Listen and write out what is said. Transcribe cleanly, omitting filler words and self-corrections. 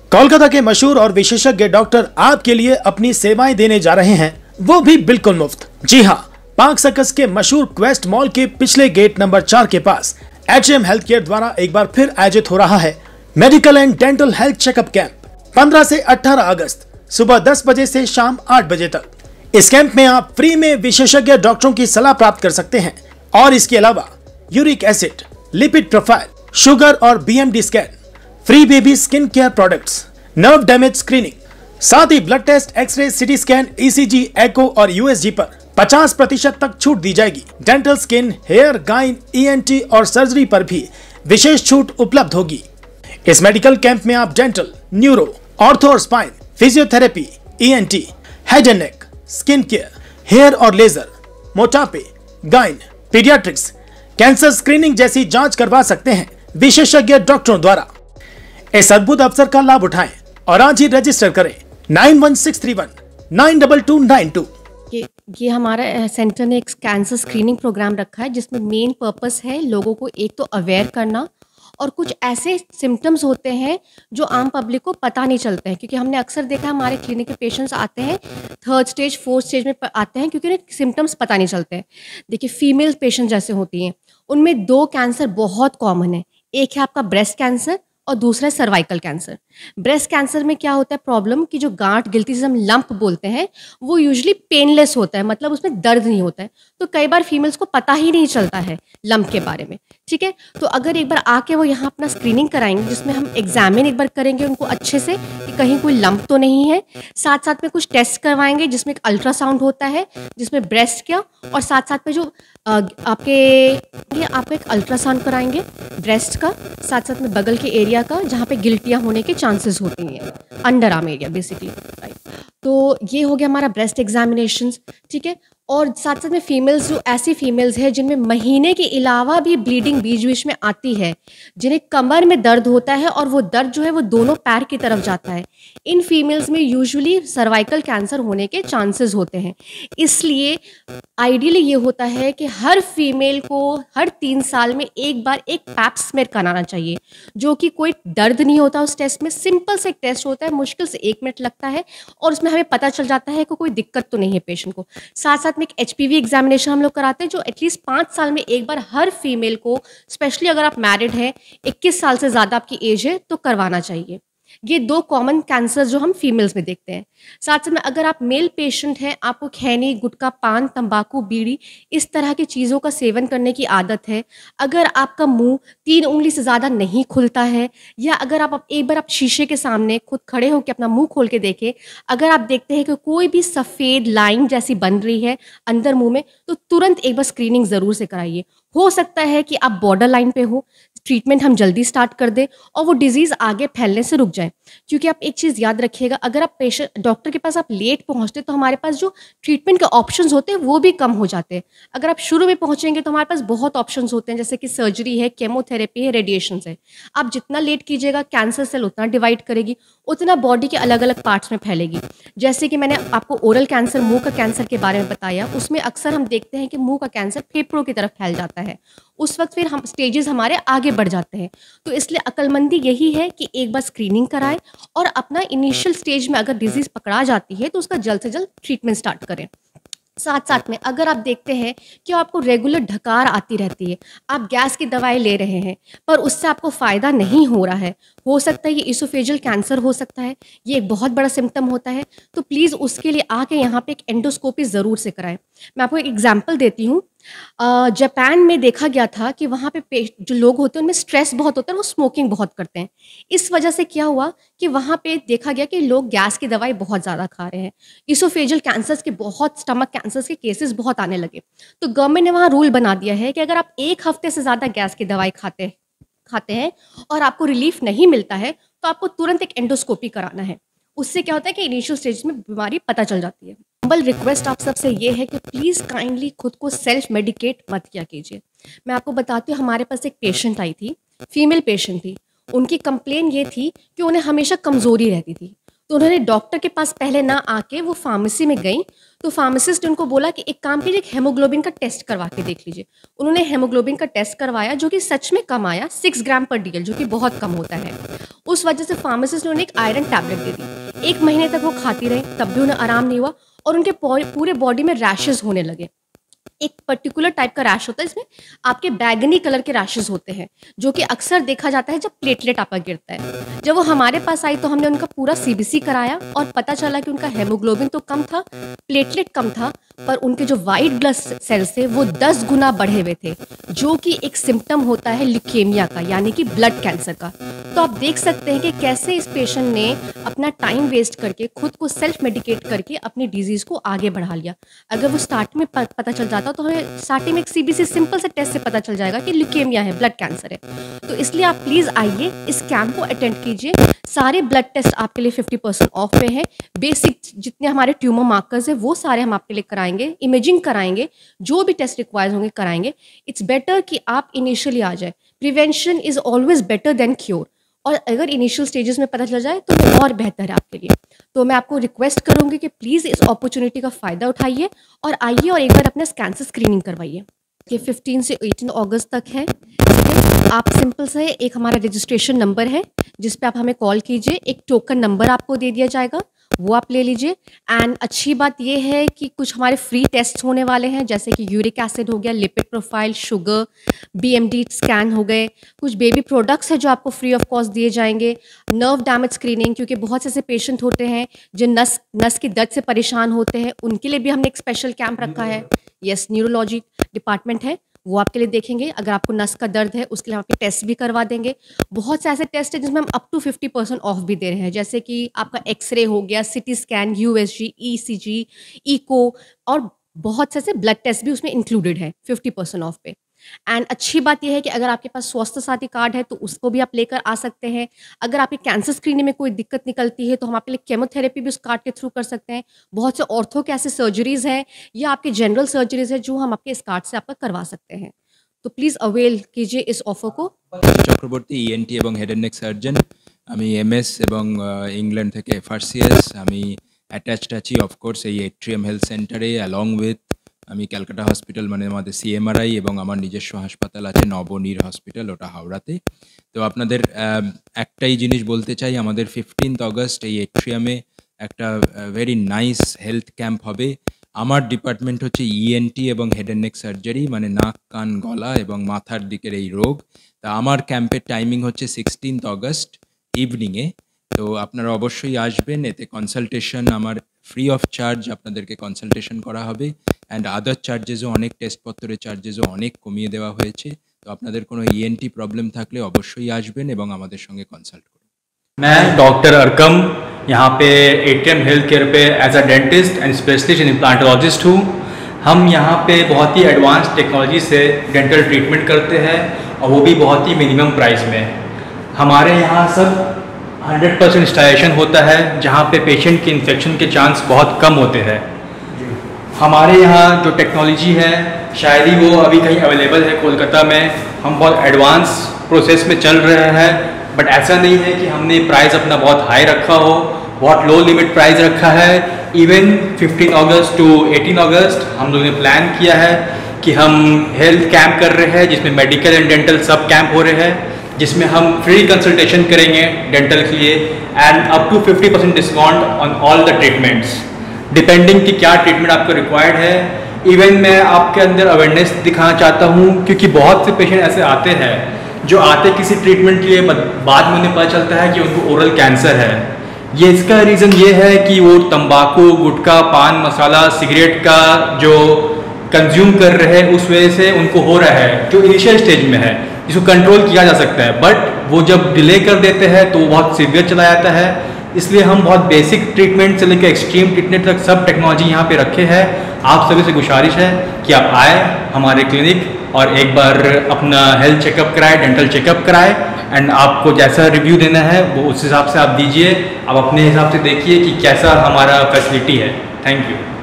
कोलकाता के मशहूर और विशेषज्ञ डॉक्टर आपके लिए अपनी सेवाएं देने जा रहे हैं, वो भी बिल्कुल मुफ्त। जी हाँ, पार्क सर्कस के मशहूर क्वेस्ट मॉल के पिछले गेट नंबर 4 के पास HM हेल्थ केयर द्वारा एक बार फिर आयोजित हो रहा है medical and dental health checkup camp 15 से 18 अगस्त सुबह 10 बजे से शाम 8 बजे तक। इस कैंप में आप फ्री में विशेषज्ञ डॉक्टरों की सलाह प्राप्त कर सकते हैं और इसके अलावा uric acid, lipid profile, sugar और BMD scan, free baby skin care products, nerve damage screening, साथ ही blood test, x-ray, CT scan, ECG, echo और USG पर 50% तक छूट दी जाएगी। Dental, skin, hair, gynae, ENT और सर्जरी पर भी विशेष छूट उपलब्ध होगी। इस मेडिकल कैंप में आप डेंटल, न्यूरो, ऑर्थो और spine, physiotherapy, ENT, head and neck, skin care, hair और लेजर, मोटापे, गाइन, पीडियाट्रिक्स, कैंसर स्क्रीनिंग जैसी जांच करवा सकते हैं विशेषज्ञ डॉक्टरों द्वारा। इस अद्भुत अवसर का लाभ उठाएं और आज ही रजिस्टर करें 9163192292। ये हमारा सेंटर ने एक कैंसर स्क्रीनिंग प्रोग्राम रखा है जिसमें मेन पर्पस है लोगों को एक तो अवेयर करना, और कुछ ऐसे सिम्टम्स होते हैं जो आम पब्लिक को पता नहीं चलते हैं, क्योंकि हमने अक्सर देखा है हमारे क्लिनिक के पेशेंट्स आते हैं 3rd स्टेज 4th स्टेज में आते हैं क्योंकि उन्हें सिम्टम्स पता नहीं चलते हैं। देखिए, फीमेल पेशेंट जैसे होती हैं उनमें 2 कैंसर बहुत कॉमन है। एक है आपका ब्रेस्ट कैंसर और दूसरा है सर्वाइकल कैंसर। ब्रेस्ट कैंसर में क्या होता है प्रॉब्लम कि जो गांठ गिलती जिसे हम लंप बोलते हैं वो यूजुअली पेनलेस होता है, मतलब उसमें दर्द नहीं होता है। तो कई बार फीमेल्स को पता ही नहीं चलता है लंप के बारे में, ठीक है। तो अगर एक बार आके वो यहाँ अपना स्क्रीनिंग कराएंगे जिसमें हम एग्जामिन एक बार करेंगे उनको अच्छे से कि कहीं कोई लंप तो नहीं है, साथ साथ में कुछ टेस्ट करवाएंगे जिसमें एक अल्ट्रासाउंड होता है जिसमें ब्रेस्ट का, और साथ साथ में जो आपको एक अल्ट्रासाउंड कराएंगे ब्रेस्ट का, साथ साथ में बगल के एरिया का जहाँ पे गिल्टियाँ होने के चांसेस होती हैं, under arm area basically, right. तो ये हो गया हमारा ब्रेस्ट एग्जामिनेशंस, ठीक है। और साथ साथ में फीमेल्स, जो ऐसी फीमेल्स हैं जिनमें महीने के अलावा भी ब्लीडिंग बीच बीच में आती है, जिन्हें कमर में दर्द होता है और वो दर्द जो है वो दोनों पैर की तरफ जाता है, इन फीमेल्स में यूजुअली सर्वाइकल कैंसर होने के चांसेस होते हैं। इसलिए आइडियली ये होता है कि हर फीमेल को हर 3 साल में एक बार एक पैप स्मेयर कराना चाहिए, जो कि कोई दर्द नहीं होता उस टेस्ट में, सिंपल से एक टेस्ट होता है, मुश्किल से 1 मिनट लगता है और उसमें हमें पता चल जाता है कि कोई दिक्कत तो नहीं है पेशेंट को। साथ साथ में एक HPV एग्जामिनेशन हम लोग कराते हैं जो एटलीस्ट 5 साल में एक बार हर फीमेल को, स्पेशली अगर आप मैरिड हैं, 21 साल से ज़्यादा आपकी एज है तो करवाना चाहिए। ये 2 कॉमन कैंसर जो हम फीमेल्स में देखते हैं। साथ साथ में अगर आप मेल पेशेंट हैं, आपको खैनी, गुटखा, पान, तंबाकू, बीड़ी इस तरह की चीज़ों का सेवन करने की आदत है, अगर आपका मुंह 3 उंगली से ज़्यादा नहीं खुलता है, या अगर आप एक बार आप शीशे के सामने खुद खड़े होकर अपना मुंह खोल के देखें, अगर आप देखते हैं कि कोई भी सफ़ेद लाइन जैसी बन रही है अंदर मुंह में, तो तुरंत एक बार स्क्रीनिंग ज़रूर से कराइए। हो सकता है कि आप बॉर्डर लाइन पे हो, ट्रीटमेंट हम जल्दी स्टार्ट कर दें और वो डिजीज़ आगे फैलने से रुक जाए। क्योंकि आप एक चीज़ याद रखिएगा, अगर आप पेशेंट डॉक्टर के पास आप लेट पहुंचते तो हमारे पास जो ट्रीटमेंट के ऑप्शंस होते हैं वो भी कम हो जाते हैं। अगर आप शुरू में पहुंचेंगे तो हमारे पास बहुत ऑप्शंस होते हैं, जैसे कि सर्जरी है, केमोथेरेपी है, रेडिएशन है। आप जितना लेट कीजिएगा कैंसर सेल उतना डिवाइड करेगी, उतना बॉडी के अलग अलग पार्ट्स में फैलेगी। जैसे कि मैंने आपको ओरल कैंसर, मुंह का कैंसर के बारे में बताया, उसमें अक्सर हम देखते हैं कि मुंह का कैंसर फेफड़ों की तरफ फैल जाता है, उस वक्त फिर हम स्टेजेस हमारे आगे बढ़ जाते हैं। तो इसलिए अक्लमंदी यही है कि एक बार स्क्रीनिंग कराएं और अपना इनिशियल स्टेज में अगर डिजीज़ पकड़ा जाती है तो उसका जल्द से जल्द ट्रीटमेंट स्टार्ट करें। साथ साथ में अगर आप देखते हैं कि आपको रेगुलर ढकार आती रहती है, आप गैस की दवाई ले रहे हैं पर उससे आपको फ़ायदा नहीं हो रहा है, हो सकता है ये इसोफेजियल कैंसर हो सकता है, ये एक बहुत बड़ा सिम्टम होता है, तो प्लीज़ उसके लिए आके यहाँ पे एक एंडोस्कोपी ज़रूर से कराएं। मैं आपको एक एग्जांपल देती हूँ। जापान में देखा गया था कि वहाँ पे जो लोग होते हैं उनमें स्ट्रेस बहुत होता है, वो स्मोकिंग बहुत करते हैं। इस वजह से क्या हुआ कि वहाँ पे देखा गया कि लोग गैस की दवाई बहुत ज़्यादा खा रहे हैं, इसोफेजियल कैंसर्स के बहुत, स्टमक कैंसर्स के केसेस बहुत आने लगे। तो गवर्नमेंट ने वहाँ रूल बना दिया है कि अगर आप 1 हफ्ते से ज़्यादा गैस की दवाई खाते हैं और आपको रिलीफ नहीं मिलता है तो आपको तुरंत एक एंडोस्कोपी कराना है। उससे क्या होता है कि इनिशियल स्टेज में बीमारी पता चल जाती है। हम्बल रिक्वेस्ट आप सबसे ये है कि प्लीज़ काइंडली खुद को सेल्फ मेडिकेट मत किया कीजिए। मैं आपको बताती हूँ, हमारे पास एक पेशेंट आई थी, फीमेल पेशेंट थी। उनकी कंप्लेन ये थी कि उन्हें हमेशा कमज़ोरी रहती थी। तो उन्होंने डॉक्टर के पास पहले ना आके वो फार्मेसी में गई, तो फार्मासिस्ट ने उनको बोला कि एक काम कीजिए, एक हेमोग्लोबिन का टेस्ट करवा के देख लीजिए। उन्होंने हेमोग्लोबिन का टेस्ट करवाया जो कि सच में कम आया, 6 ग्राम पर डीएल, जो कि बहुत कम होता है। उस वजह से फार्मासिस्ट ने उन्हें एक आयरन टैबलेट दे दी। 1 महीने तक वो खाती रही, तब भी उन्हें आराम नहीं हुआ और उनके पूरे बॉडी में रैशेज होने लगे। एक पर्टिकुलर टाइप का रैश होता है, इसमें आपके बैगनी कलर के रैशेज होते हैं, जो कि अक्सर देखा जाता है जब प्लेटलेट आपका गिरता है। जब वो हमारे पास आई तो हमने उनका पूरा सीबीसी कराया और पता चला कि उनका हेमोग्लोबिन तो कम था, प्लेटलेट कम था, पर उनके जो वाइट ब्लड सेल्स थे वो 10 गुना बढ़े हुए थे, जो कि एक सिम्टम होता है ल्यूकेमिया का, यानी कि ब्लड कैंसर का। तो आप देख सकते हैं कि कैसे इस पेशेंट ने अपना टाइम वेस्ट करके, खुद को सेल्फ मेडिकेट करके अपनी डिजीज़ को आगे बढ़ा लिया। अगर वो स्टार्ट में पता चल जाता तो हमें स्टार्टिंग में एक सीबीसी सिंपल से टेस्ट से पता चल जाएगा कि ल्यूकेमिया है, ब्लड कैंसर है। तो इसलिए आप प्लीज़ आइए, इस कैंप को अटेंड कीजिए। सारे ब्लड टेस्ट आपके लिए 50% ऑफ पे है। बेसिक जितने हमारे ट्यूमर मार्कर्स है वो सारे हम आपके लिए कराएंगे, इमेजिंग कराएंगे, जो भी टेस्ट रिक्वायर्ड होंगे कराएंगे। इट्स बेटर कि आप इनिशियली आ जाए। Prevention is always better than cure, और अगर इनिशियल स्टेजेस में पता चल जाए तो वो और बेहतर है आपके लिए। तो मैं आपको रिक्वेस्ट करूंगी कि प्लीज़ इस अपॉर्चुनिटी का फ़ायदा उठाइए और आइए और एक बार अपना कैंसर स्क्रीनिंग करवाइए। ये 15 से 18 अगस्त तक है। आप सिंपल से एक हमारा रजिस्ट्रेशन नंबर है जिस पे आप हमें कॉल कीजिए, एक टोकन नंबर आपको दे दिया जाएगा, वो आप ले लीजिए। एंड अच्छी बात ये है कि कुछ हमारे फ्री टेस्ट होने वाले हैं, जैसे कि यूरिक एसिड हो गया, lipid profile, sugar, BMD scan हो गए। कुछ बेबी प्रोडक्ट्स हैं जो आपको फ्री ऑफ कॉस्ट दिए जाएंगे। नर्व डैमेज स्क्रीनिंग, क्योंकि बहुत से ऐसे पेशेंट होते हैं जो नस की दर्द से परेशान होते हैं, उनके लिए भी हमने एक स्पेशल कैंप रखा है। यस, न्यूरोलॉजी डिपार्टमेंट है, वो आपके लिए देखेंगे। अगर आपको नस का दर्द है उसके लिए हम आपके टेस्ट भी करवा देंगे। बहुत से ऐसे टेस्ट हैं जिसमें हम अप टू 50% ऑफ भी दे रहे हैं, जैसे कि आपका एक्सरे हो गया, CT scan, USG, ECG, echo, और बहुत से ऐसे ब्लड टेस्ट भी उसमें इंक्लूडेड है 50% ऑफ पे। एंड अच्छी बात यह है कि अगर आपके पास स्वास्थ्य साथी कार्ड है तो उसको भी आप लेकर आ सकते हैं। अगर आपके कैंसर स्क्रीनिंग में कोई दिक्कत निकलती है तो हम आपके लिए केमोथेरेपी भी उस कार्ड के थ्रू कर सकते हैं। बहुत से ऑर्थो के ऐसे सर्जरीज हैं या आपके जनरल सर्जरीज है जो हम आपके इस कार्ड से आपका करवा सकते हैं। तो प्लीज़ अवेल कीजिए इस ऑफर को। चक्रवर्ती ENT এবং হেড এন্ড নেক সার্জন। আমি MS এবং ইংল্যান্ড থেকে FRCS। আমি অ্যাটাচড আছি অফকোর্স এই এট্রিয়াম হেলথ সেন্টারে, অ্যালং উইথ আমি ক্যালকাটা হসপিটাল মানে আমাদের CMRI এবং আমার নিজস্ব হাসপাতাল আছে নবনীর হসপিটাল, ওটা হাওড়াতে। তো আপনাদের একটাই জিনিস বলতে চাই, আমাদের 15 অগস্ট এই এট্রিয়ামে একটা ভেরি নাইস হেলথ ক্যাম্প হবে। আমার ডিপার্টমেন্ট হচ্ছে ENT এবং হেড অ্যান্ড নেক সার্জারি, মানে নাক, কান, গলা এবং মাথার দিকের এই রোগ। তা আমার ক্যাম্পের টাইমিং হচ্ছে 16 অগস্ট ইভিনিংয়ে। তো আপনারা অবশ্যই আসবেন। এতে কনসালটেশন আমার ফ্রি অফ চার্জ, আপনাদেরকে কনসালটেশন করা হবে। অ্যান্ড আদার চার্জেসও অনেক, টেস্টপত্রের চার্জেসও অনেক কমিয়ে দেওয়া হয়েছে। তো আপনাদের কোনো ENT প্রবলেম থাকলে অবশ্যই আসবেন এবং আমাদের সঙ্গে কনসাল্ট করুন। मैं डॉक्टर अरकम यहाँ पे एटीएम हेल्थ केयर पे as a dentist and specialist in implantologist हूँ। हम यहाँ पे बहुत ही एडवांस टेक्नोलॉजी से डेंटल ट्रीटमेंट करते हैं और वो भी बहुत ही मिनिमम प्राइस में। हमारे यहाँ सब 100% स्टाइलेशन होता है, जहाँ पे पेशेंट के इन्फेक्शन के चांस बहुत कम होते हैं। हमारे यहाँ जो टेक्नोलॉजी है शायद ही वो अभी कहीं अवेलेबल है कोलकाता में। हम बहुत एडवांस प्रोसेस में चल रहे हैं, बट ऐसा नहीं है कि हमने प्राइस अपना बहुत हाई रखा हो, बहुत लो लिमिट प्राइस रखा है। इवन 15 अगस्त टू 18 अगस्त हम लोगों ने प्लान किया है कि हम हेल्थ कैंप कर रहे हैं, जिसमें मेडिकल एंड डेंटल सब कैंप हो रहे हैं, जिसमें हम फ्री कंसल्टेशन करेंगे डेंटल के लिए and up to 50% discount on all the treatments, depending कि क्या ट्रीटमेंट आपको रिक्वायर्ड है। इवन मैं आपके अंदर अवेयरनेस दिखाना चाहता हूँ, क्योंकि बहुत से पेशेंट ऐसे आते हैं जो आते किसी ट्रीटमेंट के लिए, बाद में उन्हें पता चलता है कि उनको ओरल कैंसर है। ये इसका रीज़न ये है कि वो तंबाकू, गुटखा, पान मसाला, सिगरेट का जो कंज्यूम कर रहे हैं उस वजह से उनको हो रहा है, जो इनिशियल स्टेज में है, इसको कंट्रोल किया जा सकता है। बट वो जब डिले कर देते हैं तो वो बहुत सीवियर चला जाता है। इसलिए हम बहुत बेसिक ट्रीटमेंट से लेकर एक्सट्रीम ट्रीटमेंट तक सब टेक्नोलॉजी यहाँ पे रखे हैं। आप सभी से गुजारिश है कि आप आए हमारे क्लिनिक और एक बार अपना हेल्थ चेकअप कराए, डेंटल चेकअप कराए, एंड आपको जैसा रिव्यू देना है वो उस हिसाब से आप दीजिए। आप अपने हिसाब से देखिए कि कैसा हमारा फैसिलिटी है। Thank you.